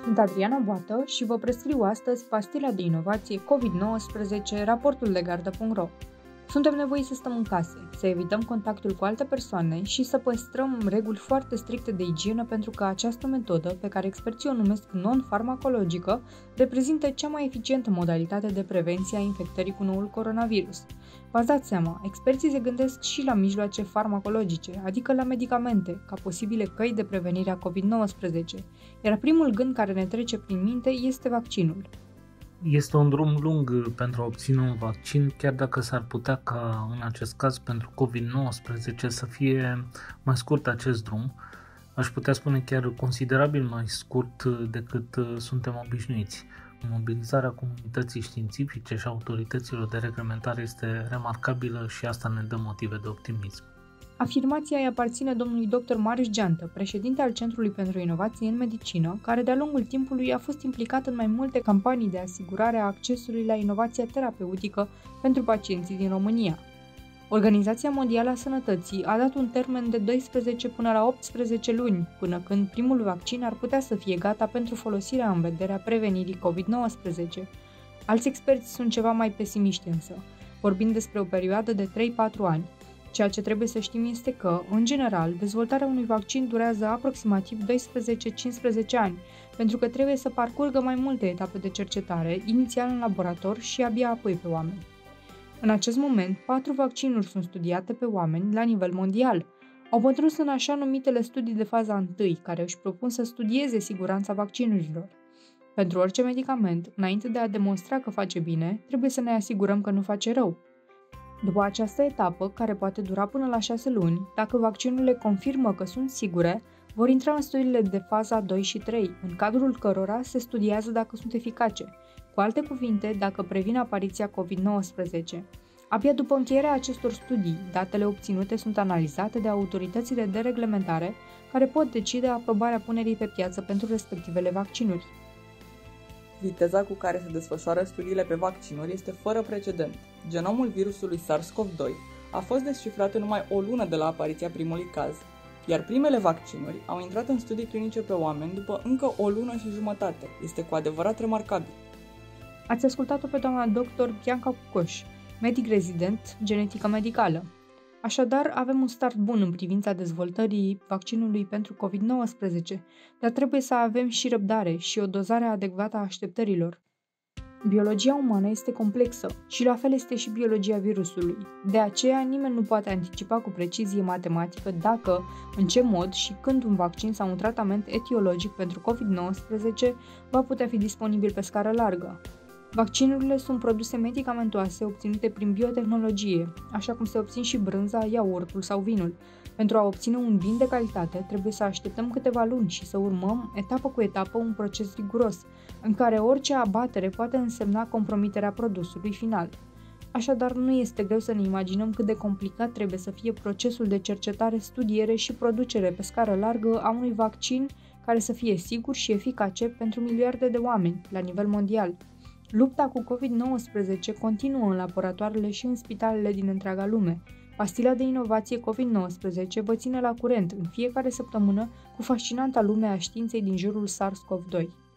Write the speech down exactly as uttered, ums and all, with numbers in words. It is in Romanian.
Sunt Adriana Boată și vă prescriu astăzi pastila de inovație covid nouăsprezece, raportul de gardă punct ro. Suntem nevoiți să stăm în case, să evităm contactul cu alte persoane și să păstrăm reguli foarte stricte de igienă pentru că această metodă, pe care experții o numesc non-farmacologică, reprezintă cea mai eficientă modalitate de prevenție a infectării cu noul coronavirus. V-ați dat seama, experții se gândesc și la mijloace farmacologice, adică la medicamente, ca posibile căi de prevenire a covid nouăsprezece, iar primul gând care ne trece prin minte este vaccinul. Este un drum lung pentru a obține un vaccin, chiar dacă s-ar putea ca în acest caz pentru covid nouăsprezece să fie mai scurt acest drum, aș putea spune chiar considerabil mai scurt decât suntem obișnuiți. Mobilizarea comunității științifice și autorităților de reglementare este remarcabilă și asta ne dă motive de optimism. Afirmația îi aparține domnului doctor Marius Geantă, președinte al Centrului pentru Inovație în Medicină, care de-a lungul timpului a fost implicat în mai multe campanii de asigurare a accesului la inovația terapeutică pentru pacienții din România. Organizația Mondială a Sănătății a dat un termen de doisprezece până la optsprezece luni, până când primul vaccin ar putea să fie gata pentru folosirea în vederea prevenirii covid nouăsprezece. Alți experți sunt ceva mai pesimiști însă, vorbind despre o perioadă de trei patru ani. Ceea ce trebuie să știm este că, în general, dezvoltarea unui vaccin durează aproximativ doisprezece cincisprezece ani, pentru că trebuie să parcurgă mai multe etape de cercetare, inițial în laborator și abia apoi pe oameni. În acest moment, patru vaccinuri sunt studiate pe oameni la nivel mondial. Au pătruns în așa numitele studii de faza întâi, care își propun să studieze siguranța vaccinurilor. Pentru orice medicament, înainte de a demonstra că face bine, trebuie să ne asigurăm că nu face rău. După această etapă, care poate dura până la șase luni, dacă vaccinurile confirmă că sunt sigure, vor intra în studiile de faza doi și trei, în cadrul cărora se studiază dacă sunt eficace, cu alte cuvinte, dacă previn apariția covid nouăsprezece. Abia după încheierea acestor studii, datele obținute sunt analizate de autoritățile de reglementare, care pot decide aprobarea punerii pe piață pentru respectivele vaccinuri. Viteza cu care se desfășoară studiile pe vaccinuri este fără precedent. Genomul virusului SARS-CoV doi a fost descifrat în numai o lună de la apariția primului caz, iar primele vaccinuri au intrat în studii clinice pe oameni după încă o lună și jumătate. Este cu adevărat remarcabil. Ați ascultat-o pe doamna doctor Bianca Cucoș, medic rezident, genetică medicală. Așadar, avem un start bun în privința dezvoltării vaccinului pentru covid nouăsprezece, dar trebuie să avem și răbdare și o dozare adecvată a așteptărilor. Biologia umană este complexă și la fel este și biologia virusului. De aceea, nimeni nu poate anticipa cu precizie matematică dacă, în ce mod și când un vaccin sau un tratament etiologic pentru covid nouăsprezece va putea fi disponibil pe scară largă. Vaccinurile sunt produse medicamentoase obținute prin biotehnologie, așa cum se obțin și brânza, iaurtul sau vinul. Pentru a obține un vin de calitate, trebuie să așteptăm câteva luni și să urmăm, etapă cu etapă, un proces riguros, în care orice abatere poate însemna compromiterea produsului final. Așadar, nu este greu să ne imaginăm cât de complicat trebuie să fie procesul de cercetare, studiere și producere pe scară largă a unui vaccin care să fie sigur și eficace pentru miliarde de oameni la nivel mondial. Lupta cu covid nouăsprezece continuă în laboratoarele și în spitalele din întreaga lume. Pastila de inovație covid nouăsprezece vă ține la curent în fiecare săptămână cu fascinanta lume a științei din jurul SARS-CoV doi.